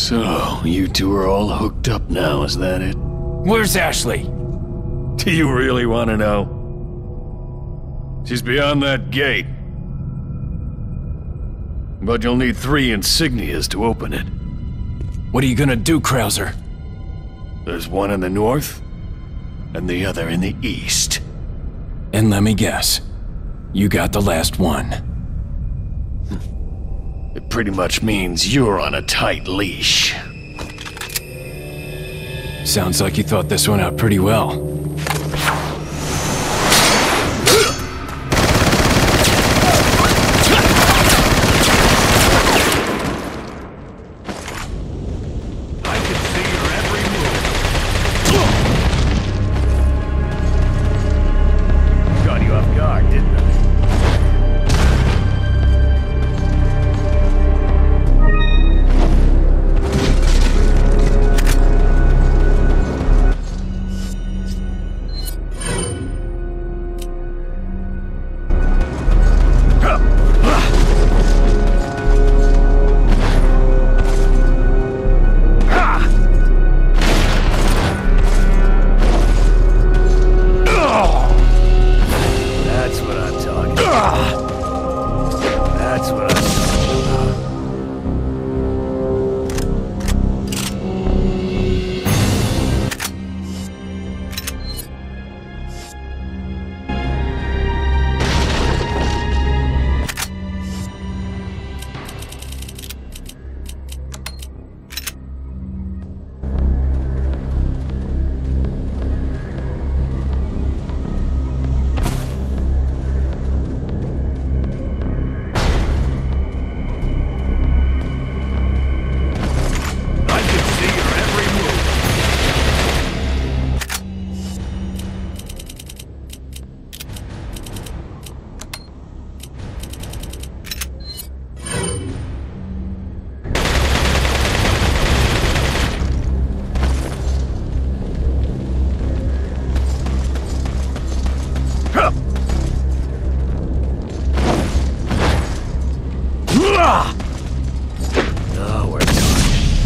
So, you two are all hooked up now, is that it? Where's Ashley? Do you really want to know? She's beyond that gate. But you'll need 3 insignias to open it. What are you gonna do, Krauser? There's one in the north, and the other in the east. And let me guess, you got the last one. It pretty much means you're on a tight leash. Sounds like you thought this one out pretty well. Now we're talking.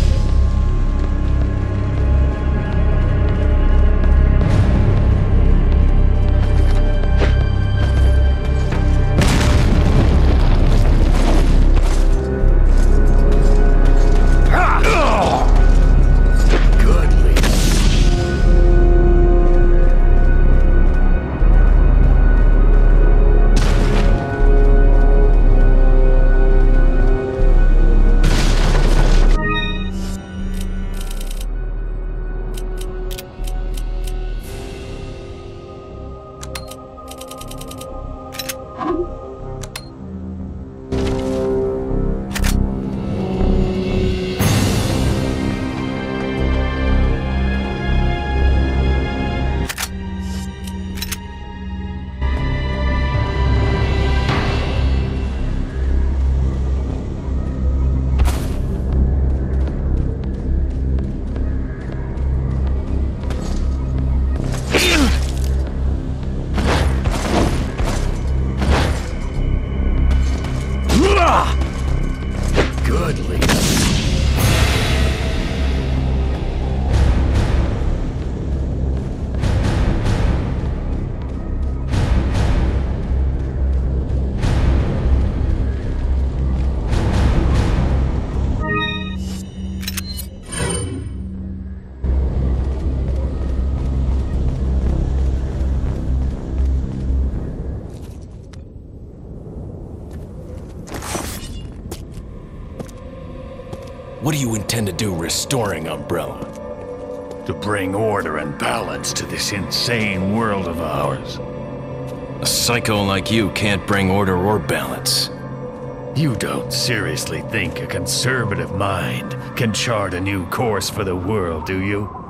What do you intend to do restoring Umbrella? To bring order and balance to this insane world of ours. A psycho like you can't bring order or balance. You don't seriously think a conservative mind can chart a new course for the world, do you?